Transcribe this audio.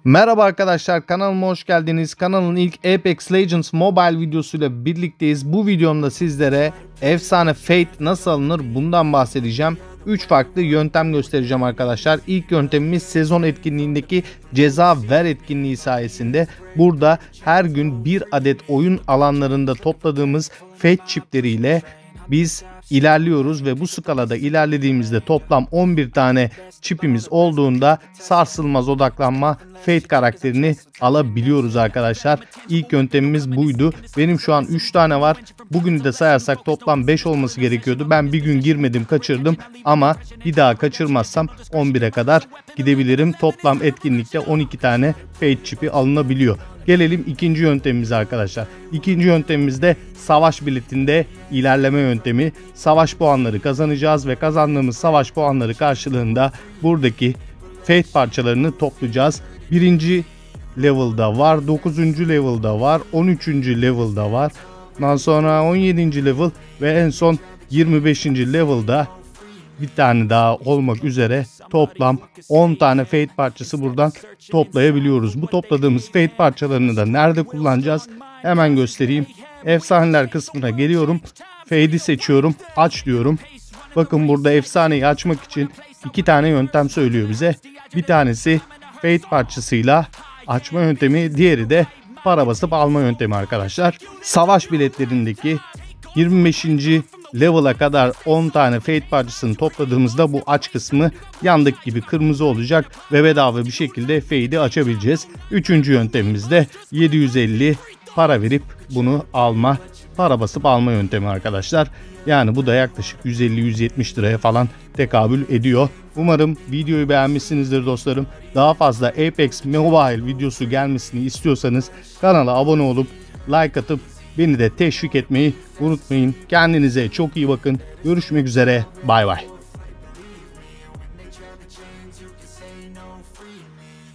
Merhaba arkadaşlar, kanalıma hoş geldiniz. Kanalın ilk Apex Legends Mobile videosuyla birlikteyiz. Bu videomda sizlere efsane Fate nasıl alınır bundan bahsedeceğim. 3 farklı yöntem göstereceğim arkadaşlar. İlk yöntemimiz sezon etkinliğindeki ceza ver etkinliği sayesinde. Burada her gün bir adet oyun alanlarında topladığımız Fate çipleriyle biz ilerliyoruz ve bu skalada ilerlediğimizde toplam 11 tane çipimiz olduğunda sarsılmaz odaklanma Fate karakterini alabiliyoruz arkadaşlar. İlk yöntemimiz buydu. Benim şu an 3 tane var. Bugünü de sayarsak toplam 5 olması gerekiyordu. Ben bir gün girmedim, kaçırdım ama bir daha kaçırmazsam 11'e kadar gidebilirim. Toplam etkinlikte 12 tane Fate çipi alınabiliyor. Gelelim ikinci yöntemimize arkadaşlar. İkinci yöntemimiz de savaş biletinde ilerleme yöntemi. Savaş puanları kazanacağız ve kazandığımız savaş puanları karşılığında buradaki Fate parçalarını toplayacağız. 1. level'da var, 9. level'da var, 13. level'da var. Ondan sonra 17. level ve en son 25. level'da bir tane daha olmak üzere toplam 10 tane Fate parçası buradan toplayabiliyoruz. Bu topladığımız Fate parçalarını da nerede kullanacağız? Hemen göstereyim. Efsaneler kısmına geliyorum. Fate'i seçiyorum. Aç diyorum. Bakın burada efsaneyi açmak için 2 tane yöntem söylüyor bize. Bir tanesi Fate parçasıyla açma yöntemi, diğeri de para basıp alma yöntemi arkadaşlar. Savaş biletlerindeki 25. level'a kadar 10 tane Fate parçasını topladığımızda bu aç kısmı yandık gibi kırmızı olacak ve bedava bir şekilde Fate'i açabileceğiz. Üçüncü yöntemimiz de 750 para verip bunu alma, para basıp alma yöntemi arkadaşlar. Yani bu da yaklaşık 150-170 liraya falan tekabül ediyor. Umarım videoyu beğenmişsinizdir dostlarım. Daha fazla Apex Mobile videosu gelmesini istiyorsanız kanala abone olup like atıp beni de teşvik etmeyi unutmayın. Kendinize çok iyi bakın. Görüşmek üzere. Bay bay.